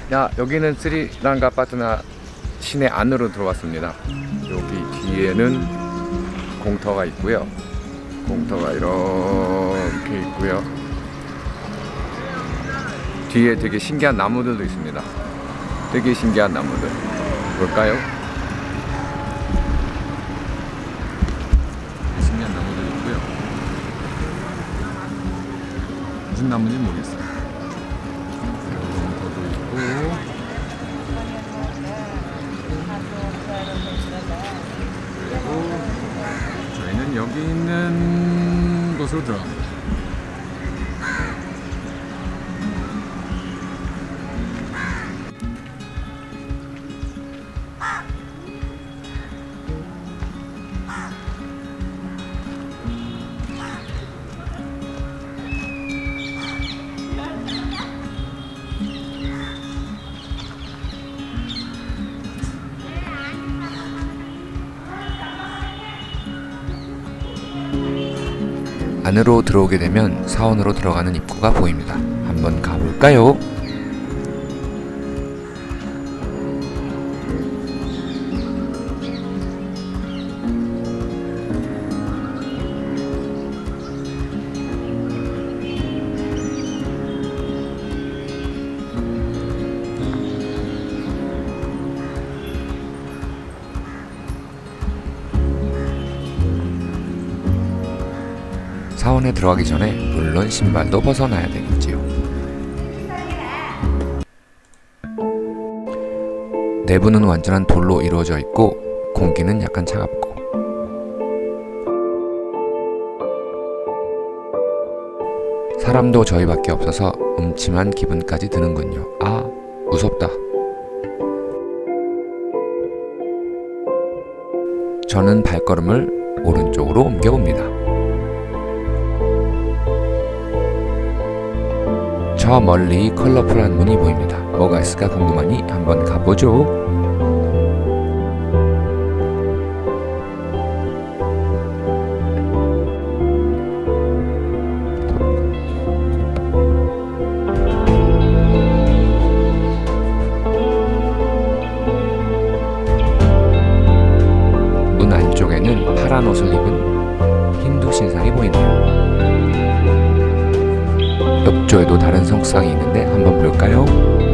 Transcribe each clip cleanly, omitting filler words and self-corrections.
여기는 스리랑카 파트나 시내 안으로 들어왔습니다. 여기 뒤에는 공터가 있고요. 공터가 이렇게 있고요. 뒤에 되게 신기한 나무들도 있습니다. 되게 신기한 나무들. 볼까요? 신기한 나무들 있고요. 무슨 나무인지 모르겠어요. 공터도 있고. 그리고 저희는 여기 있는 곳으로 들어갑니다. 안으로 들어오게 되면 사원으로 들어가는 입구가 보입니다. 한번 가볼까요? 사원에 들어가기 전에 물론 신발도 벗어놔야 되겠지요. 내부는 완전한 돌로 이루어져 있고 공기는 약간 차갑고 사람도 저희밖에 없어서 음침한 기분까지 드는군요. 아, 무섭다. 저는 발걸음을 오른쪽으로 옮겨봅니다. 저 멀리 컬러풀한 문이 보입니다. 뭐가 있을까 궁금하니 한번 가보죠. 문 안쪽에는 파란 옷을 입은 힌두 신상이 보이네요. 옆쪽에도 다른 석상이 있는데 한번 볼까요?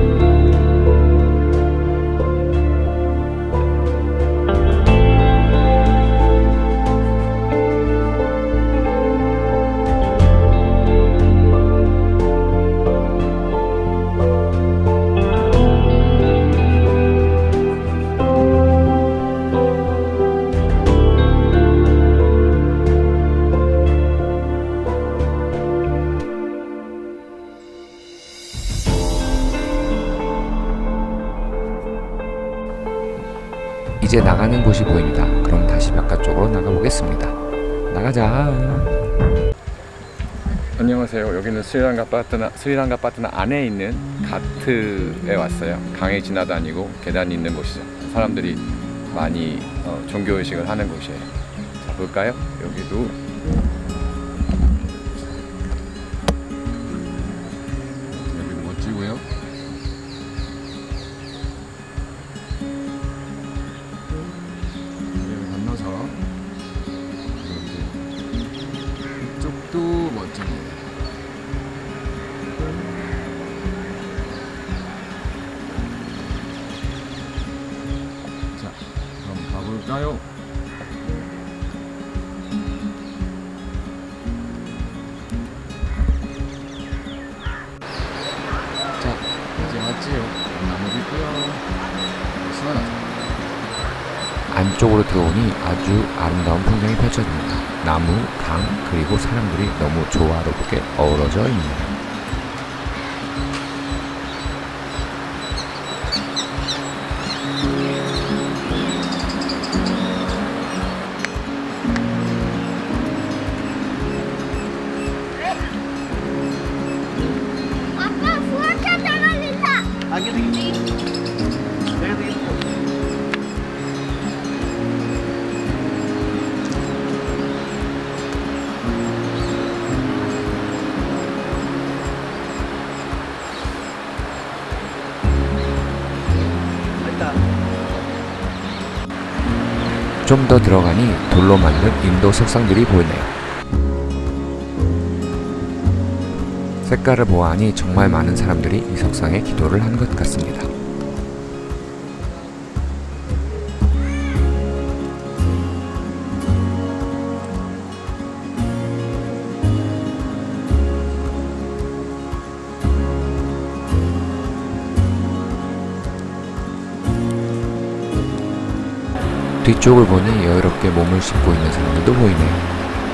이제 나가는 곳이 보입니다. 그럼 다시 바깥쪽으로 나가보겠습니다. 나가자. 안녕하세요. 여기는 스리랑카 파트나 안에 있는 가트에 왔어요. 강에 지나다니고 계단이 있는 곳이죠. 사람들이 많이 종교의식을 하는 곳이에요. 자, 볼까요? 여기도 멋지고요. 이쪽도 멋집니다. 자, 그럼 가볼까요? 자, 이제 왔지요. 나무도 있고요. 시원하죠. 안쪽으로 들어오니 아주 아름다운 풍경이 펼쳐집니다. 나무, 강, 그리고 사람들이 너무 조화롭게 어우러져 있네요. 좀 더 들어가니 돌로 만든 인도 석상들이 보이네요. 색깔을 보아하니 정말 많은 사람들이 이 석상에 기도를 한 것 같습니다. 뒤쪽을 보니 여유롭게 몸을 씻고 있는 사람들도 보이네요.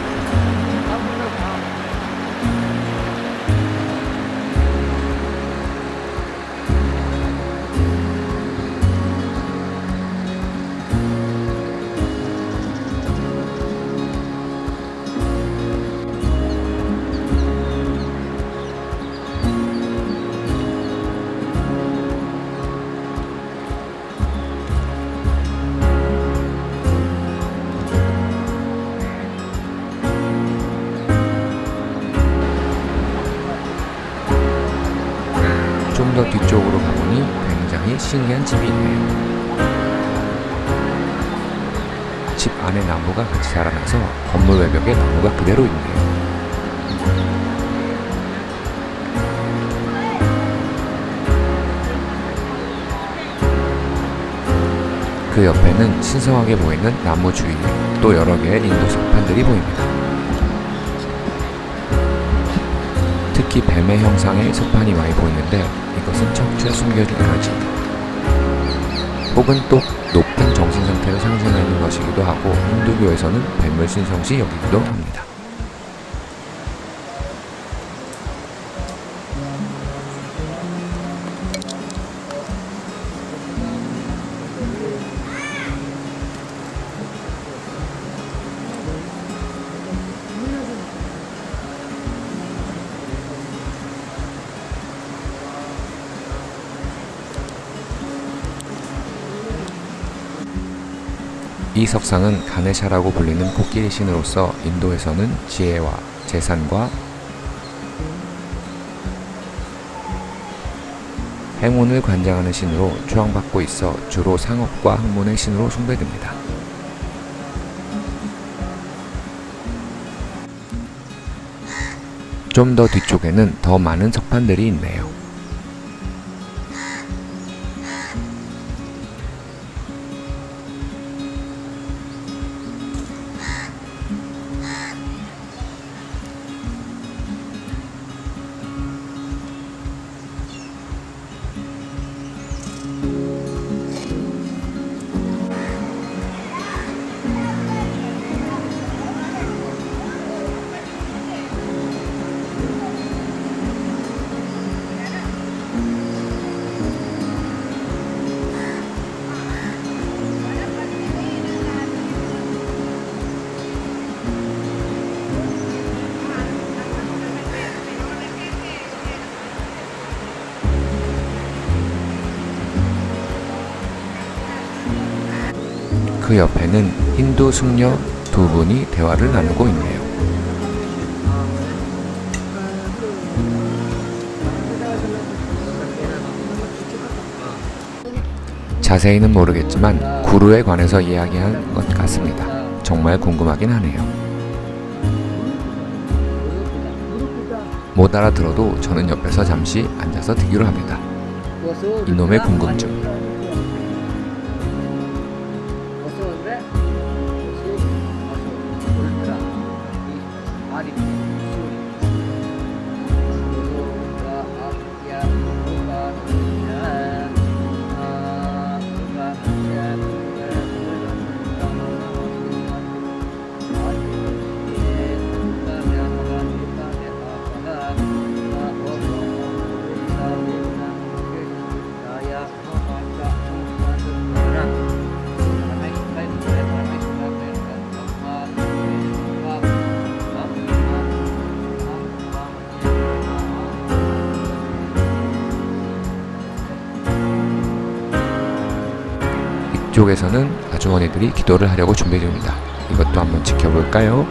좀 더 뒤쪽으로 가보니 굉장히 신기한 집이 있네요. 집 안에 나무가 같이 자라나서 건물 외벽에 나무가 그대로 있네요. 그 옆에는 신성하게 보이는 나무 주위에 또 여러 개의 인도 석판들이 보입니다. 특히 뱀의 형상의 석판이 많이 보이는데 이것은 척추에 숨겨진 에너지 혹은 또 높은 정신 상태를 상징하는 것이기도 하고 힌두교에서는 뱀을 신성시 여기기도 합니다. 이 석상은 가네샤라고 불리는 코끼리 신으로서 인도에서는 지혜와 재산과 행운을 관장하는 신으로 추앙받고 있어 주로 상업과 학문의 신으로 숭배됩니다. 좀 더 뒤쪽에는 더 많은 석판들이 있네요. 그 옆에는 힌두 숙녀 두 분이 대화를 나누고 있네요. 자세히는 모르겠지만 구루에 관해서 이야기한 것 같습니다. 정말 궁금하긴 하네요. 못 알아들어도 저는 옆에서 잠시 앉아서 듣기로 합니다. 이놈의 궁금증. 이쪽에서는 아주머니들이 기도를 하려고 준비 중입니다. 이것도 한번 지켜볼까요?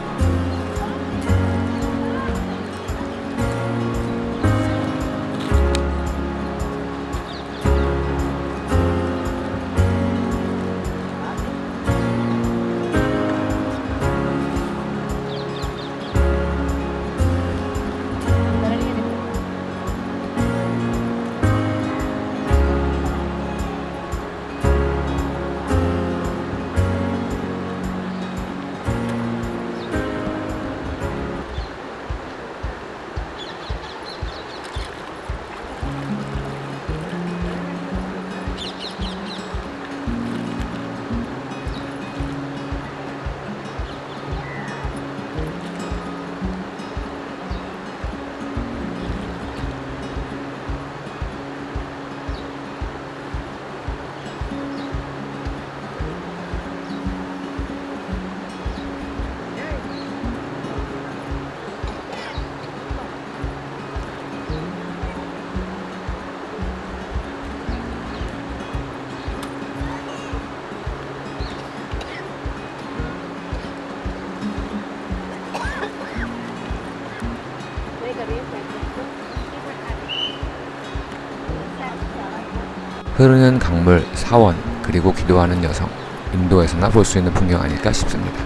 흐르는 강물, 사원, 그리고 기도하는 여성. 인도에서나 볼 수 있는 풍경 아닐까 싶습니다.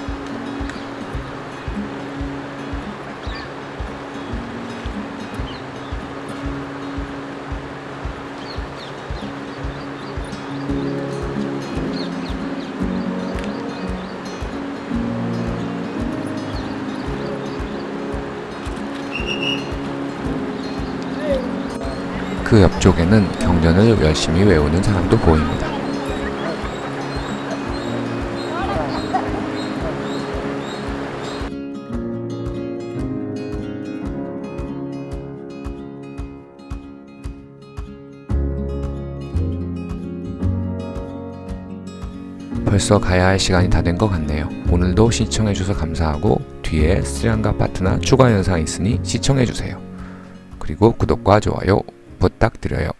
그 옆쪽에는 경전을 열심히 외우는 사람도 보입니다. 벌써 가야 할 시간이 다 된 것 같네요. 오늘도 시청해주셔서 감사하고 뒤에 스리랑카파트나 추가 영상이 있으니 시청해주세요. 그리고 구독과 좋아요 부탁드려요.